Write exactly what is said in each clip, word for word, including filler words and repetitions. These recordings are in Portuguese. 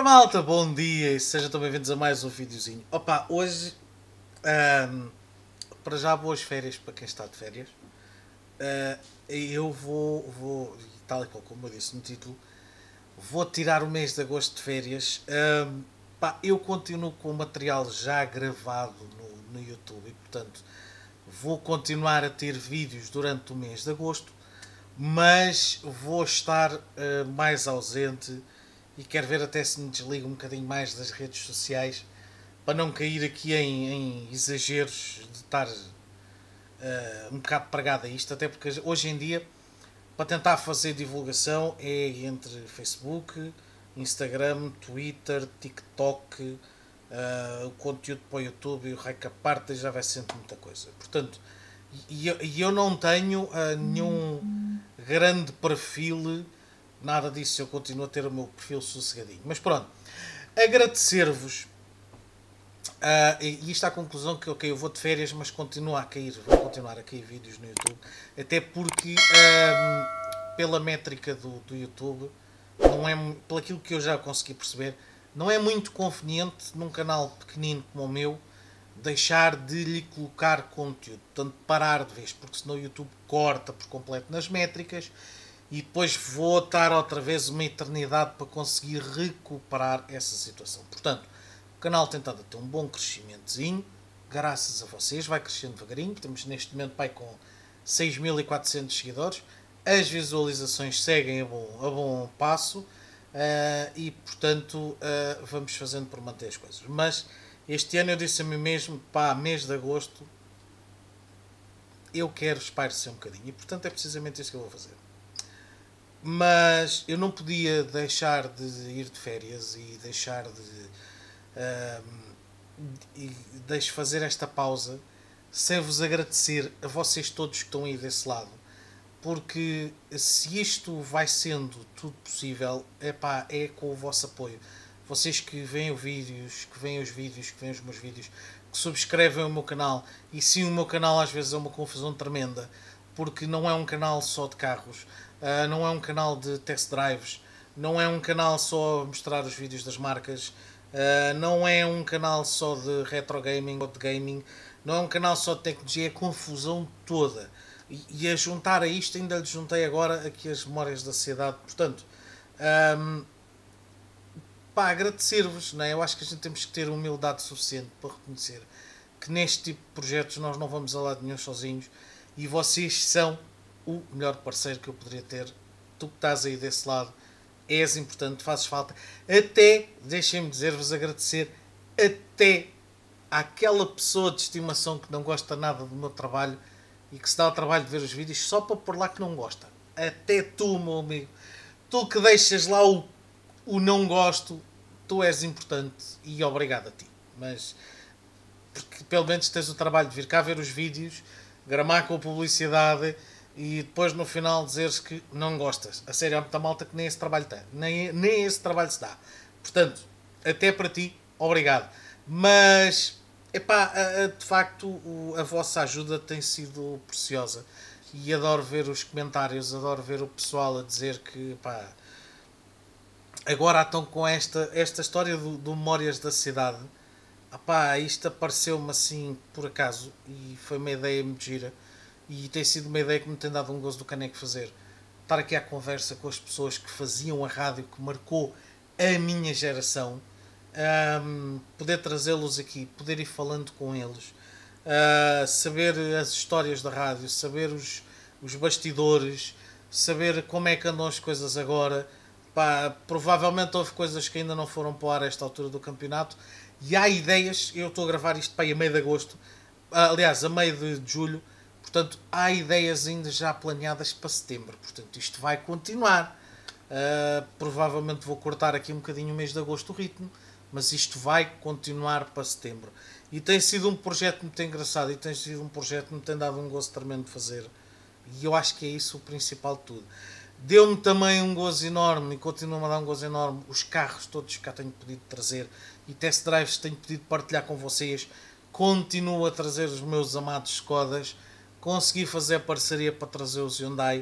Malta, bom dia e sejam tão bem-vindos a mais um videozinho. Opa, hoje, ahm, para já boas férias para quem está de férias. Ah, eu vou, vou, tal e qual como eu disse no título, vou tirar o mês de agosto de férias. Ahm, pá, eu continuo com o material já gravado no, no YouTube e, portanto, vou continuar a ter vídeos durante o mês de agosto, mas vou estar uh, mais ausente e quero ver até se me desligo um bocadinho mais das redes sociais para não cair aqui em, em exageros de estar uh, um bocado pregado a isto, até porque hoje em dia para tentar fazer divulgação é entre Facebook, Instagram, Twitter, TikTok, uh, o conteúdo para o YouTube e o raio que a parte já vai sempre muita coisa. Portanto, e eu, e eu não tenho uh, nenhum grande perfil, nada disso, eu continuo a ter o meu perfil sossegadinho. Mas pronto, agradecer-vos. Uh, e isto à conclusão que ok, eu vou de férias, mas continuo a cair, vou continuar a cair vídeos no YouTube, até porque um, pela métrica do, do YouTube, não é, pelo aquilo que eu já consegui perceber, não é muito conveniente num canal pequenino como o meu deixar de lhe colocar conteúdo, portanto parar de vez, porque senão o YouTube corta por completo nas métricas e depois vou estar outra vez uma eternidade para conseguir recuperar essa situação. Portanto, o canal tem estado a ter um bom crescimentozinho, graças a vocês, vai crescendo devagarinho, estamos neste momento pai, com seis mil e quatrocentos seguidores, as visualizações seguem a bom, a bom passo uh, e portanto uh, vamos fazendo por manter as coisas. Mas este ano eu disse a mim mesmo, pá, mês de agosto eu quero espairecer um bocadinho e portanto é precisamente isso que eu vou fazer. Mas eu não podia deixar de ir de férias e deixar de e deixo fazer esta pausa sem vos agradecer a vocês todos que estão aí desse lado, porque se isto vai sendo tudo possível, epá, é com o vosso apoio. Vocês que veem os vídeos, que veem os vídeos, que veem os meus vídeos, que subscrevem o meu canal, e sim, o meu canal às vezes é uma confusão tremenda, porque não é um canal só de carros, uh, não é um canal de test drives, não é um canal só a mostrar os vídeos das marcas, uh, não é um canal só de retro gaming ou de gaming, não é um canal só de tecnologia, é confusão toda. E, e a juntar a isto, ainda lhe juntei agora aqui as memórias da cidade, portanto, um, pá, agradecer-vos, não é? Eu acho que a gente temos que ter humildade suficiente para reconhecer que neste tipo de projetos nós não vamos a lado nenhum sozinhos e vocês são o melhor parceiro que eu poderia ter. Tu que estás aí desse lado és importante, fazes falta. Até, deixem-me dizer-vos, agradecer até àquela pessoa de estimação que não gosta nada do meu trabalho e que se dá o trabalho de ver os vídeos só para pôr lá que não gosta. Até tu, meu amigo, tu que deixas lá o, o não gosto, tu és importante e obrigado a ti. Mas porque pelo menos tens o trabalho de vir cá ver os vídeos, gramar com a publicidade e depois no final dizeres que não gostas. A sério, há muita malta que nem esse trabalho tem, nem, nem esse trabalho se dá. Portanto, até para ti, obrigado. Mas, epá, de facto, a vossa ajuda tem sido preciosa e adoro ver os comentários, adoro ver o pessoal a dizer que, epá, agora estão com esta, esta história do, do Memórias da Cidade. Epá, isto apareceu-me assim por acaso e foi uma ideia muito gira e tem sido uma ideia que me tem dado um gozo do caneco fazer. Estar aqui à conversa com as pessoas que faziam a rádio, que marcou a minha geração, um, poder trazê-los aqui, poder ir falando com eles, uh, saber as histórias da rádio, saber os, os bastidores, saber como é que andam as coisas agora. Pá, provavelmente houve coisas que ainda não foram para o ar a esta altura do campeonato e há ideias, eu estou a gravar isto para aí a meio de agosto, aliás a meio de julho, portanto há ideias ainda já planeadas para setembro, portanto isto vai continuar. Uh, provavelmente vou cortar aqui um bocadinho o mês de agosto o ritmo, mas isto vai continuar para setembro e tem sido um projeto muito engraçado e tem sido um projeto que me tem dado um gozo tremendo de fazer e eu acho que é isso o principal de tudo. Deu-me também um gozo enorme e continua-me a dar um gozo enorme os carros todos que cá tenho podido trazer e test drives tenho podido partilhar com vocês. Continuo a trazer os meus amados Skodas, consegui fazer parceria para trazer os Hyundai,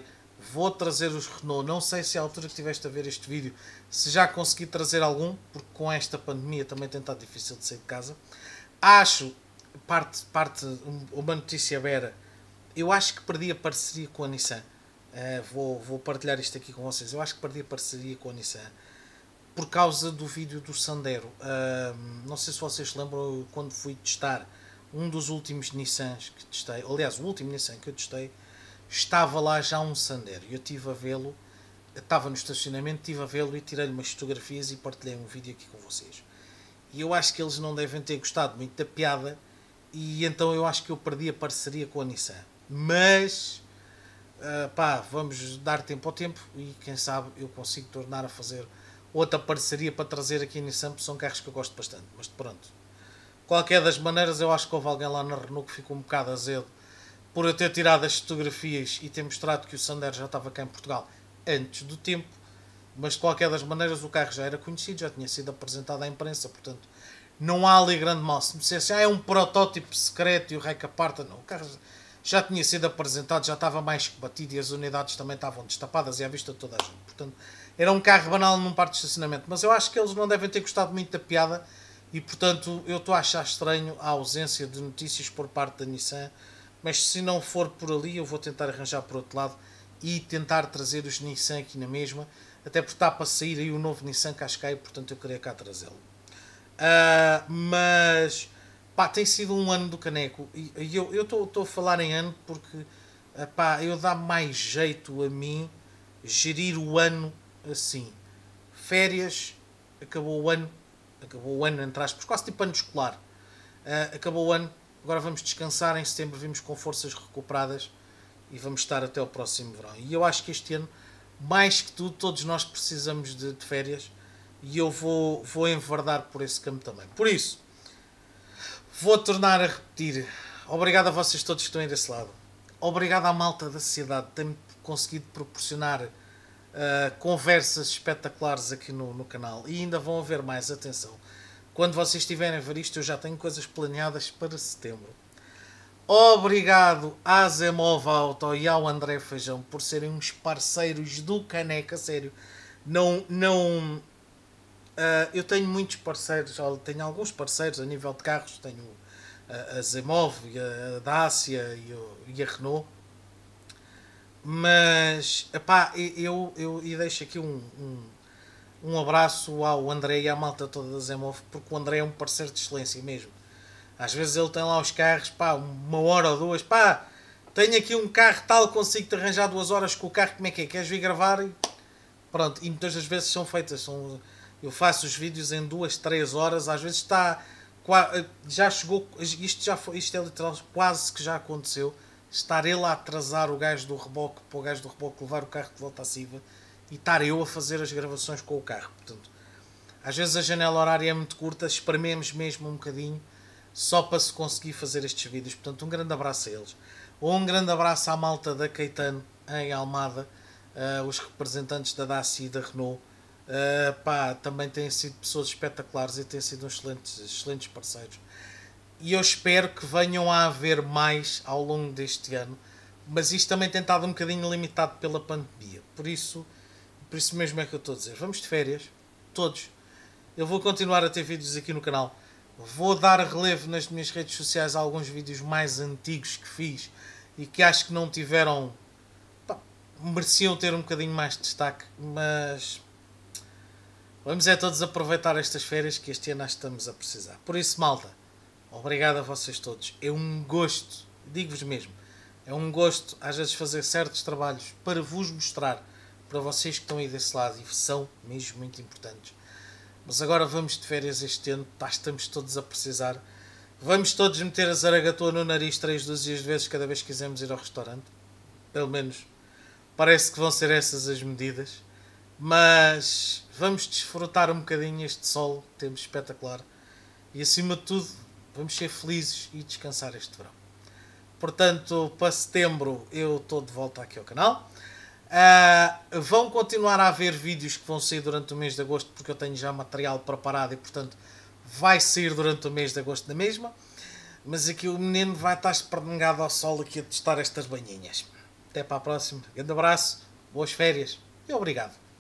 Vou trazer os Renault. Não sei se à altura que estiveste a ver este vídeo, se já consegui trazer algum, porque com esta pandemia também tem estado difícil de sair de casa. Acho, parte, parte uma notícia Vera, eu acho que perdi a parceria com a Nissan. Uh, vou, vou partilhar isto aqui com vocês. Eu acho que perdi a parceria com a Nissan por causa do vídeo do Sandero. Uh, não sei se vocês se lembram, quando fui testar um dos últimos Nissans que testei, aliás, o último Nissan que eu testei, estava lá já um Sandero. Eu estive a vê-lo, estava no estacionamento, estive a vê-lo e tirei-lhe umas fotografias e partilhei um vídeo aqui com vocês. E eu acho que eles não devem ter gostado muito da piada, e então eu acho que eu perdi a parceria com a Nissan. Mas, uh, pá, vamos dar tempo ao tempo e quem sabe eu consigo tornar a fazer outra parceria para trazer aqui a Nissan, porque são carros que eu gosto bastante. Mas pronto. Qualquer das maneiras, eu acho que houve alguém lá na Renault que ficou um bocado azedo por eu ter tirado as fotografias e ter mostrado que o Sandero já estava cá em Portugal antes do tempo. Mas de qualquer das maneiras o carro já era conhecido, já tinha sido apresentado à imprensa, portanto não há ali grande mal. Se me dissesse, ah, é um protótipo secreto e o rei que aparta, não. O carro já tinha sido apresentado, já estava mais que batido e as unidades também estavam destapadas e à vista de toda a gente. Portanto, era um carro banal num parque de estacionamento. Mas eu acho que eles não devem ter gostado muito da piada e, portanto, eu estou a achar estranho a ausência de notícias por parte da Nissan. Mas se não for por ali, eu vou tentar arranjar por outro lado e tentar trazer os Nissan aqui na mesma. Até porque está para sair aí o novo Nissan Qashqai, portanto eu queria cá trazê-lo. Uh, mas, pá, tem sido um ano do caneco. E, e eu estou a falar em ano porque, uh, pá, eu dá mais jeito a mim gerir o ano assim. Férias, acabou o ano, acabou o ano entre aspas, quase tipo ano escolar. Uh, acabou o ano, agora vamos descansar, em setembro vimos com forças recuperadas e vamos estar até o próximo verão. E eu acho que este ano, mais que tudo, todos nós precisamos de, de férias e eu vou, vou enverdar por esse campo também. Por isso, vou tornar a repetir. Obrigado a vocês todos que estão aí desse lado. Obrigado à malta da sociedade que tem conseguido proporcionar uh, conversas espetaculares aqui no, no canal. E ainda vão haver mais, atenção. Quando vocês estiverem a ver isto, eu já tenho coisas planeadas para setembro. Obrigado à Zemov Auto e ao André Feijão por serem uns parceiros do caneca, sério. Não, não, uh, eu tenho muitos parceiros, tenho alguns parceiros a nível de carros, tenho a, a Zemov, a Dacia e, o, e a Renault. Mas, epá, eu, eu, eu deixo aqui um, um, um abraço ao André e à malta toda da Zemov, porque o André é um parceiro de excelência mesmo. Às vezes ele tem lá os carros, pá, uma hora ou duas, pá, tenho aqui um carro tal, consigo-te arranjar duas horas com o carro, como é que é? Queres vir gravar? E pronto, e muitas das vezes são feitas, são, eu faço os vídeos em duas, três horas, às vezes está, já chegou, isto já foi, isto é literal, quase que já aconteceu, estar ele a atrasar o gajo do reboque, para o gajo do reboque levar o carro de volta à Siva, e estar eu a fazer as gravações com o carro, portanto, às vezes a janela horária é muito curta, esprememos mesmo um bocadinho, só para se conseguir fazer estes vídeos. Portanto, um grande abraço a eles. Um grande abraço à malta da Caetano, em Almada, uh, os representantes da Dacia e da Renault. Uh, pá, também têm sido pessoas espetaculares e têm sido excelentes, excelentes parceiros. E eu espero que venham a haver mais ao longo deste ano. Mas isto também tem estado um bocadinho limitado pela pandemia. Por isso, por isso mesmo é que eu estou a dizer. Vamos de férias, todos. Eu vou continuar a ter vídeos aqui no canal. Vou dar relevo nas minhas redes sociais a alguns vídeos mais antigos que fiz e que acho que não tiveram, pá, mereciam ter um bocadinho mais de destaque, mas vamos é todos aproveitar estas férias que este ano estamos a precisar. Por isso, malta, obrigado a vocês todos. É um gosto, digo-vos mesmo, é um gosto às vezes fazer certos trabalhos para vos mostrar, para vocês que estão aí desse lado e são mesmo muito importantes. Mas agora vamos de férias este ano, tá, estamos todos a precisar. Vamos todos meter a zaragatua no nariz três dúzias de vezes cada vez que quisermos ir ao restaurante. Pelo menos parece que vão ser essas as medidas. Mas vamos desfrutar um bocadinho este sol que temos espetacular. E acima de tudo, vamos ser felizes e descansar este verão. Portanto, para setembro eu estou de volta aqui ao canal. Uh, vão continuar a haver vídeos que vão sair durante o mês de agosto, porque eu tenho já material preparado e portanto vai sair durante o mês de agosto da mesma, mas aqui o menino vai estar espernegado ao sol aqui a testar estas banhinhas. Até para a próxima, grande abraço, boas férias e obrigado.